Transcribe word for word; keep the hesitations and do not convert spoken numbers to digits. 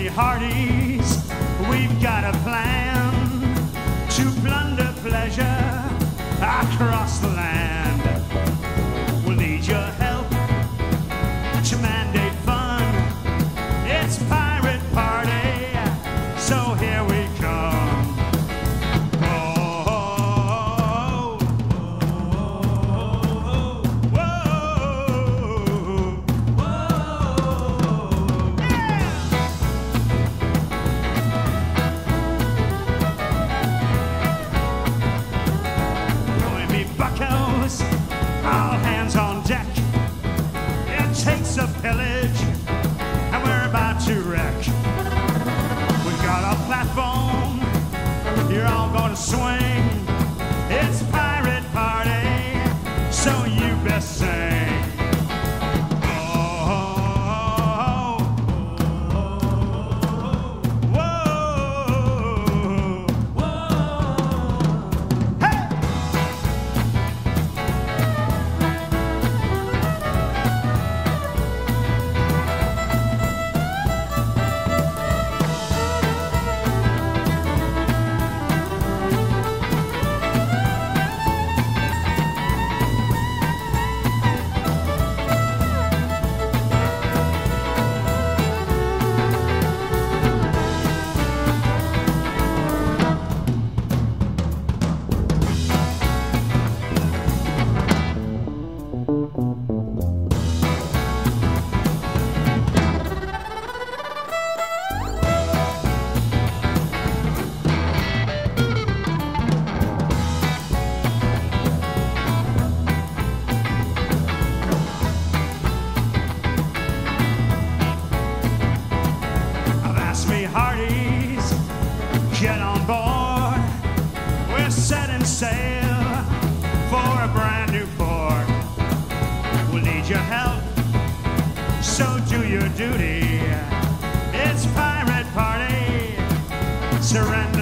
hearties, we've got a plan to plunder pleasure across the land. We'll need your help to mandate fun. It's pirate party, so here we come. Whoa, whoa, whoa, whoa, yeah! Join me, buckos, all hands on deck. It takes a pillage, and we're about to wreck. We've got a platform, you're all gonna swing. It's pirate party, so you best sing. Oh, whoa, whoa, hey! Hearties, get on board. We're setting sail for a brand new port. We'll need your help, so do your duty. It's pirate party, surrender.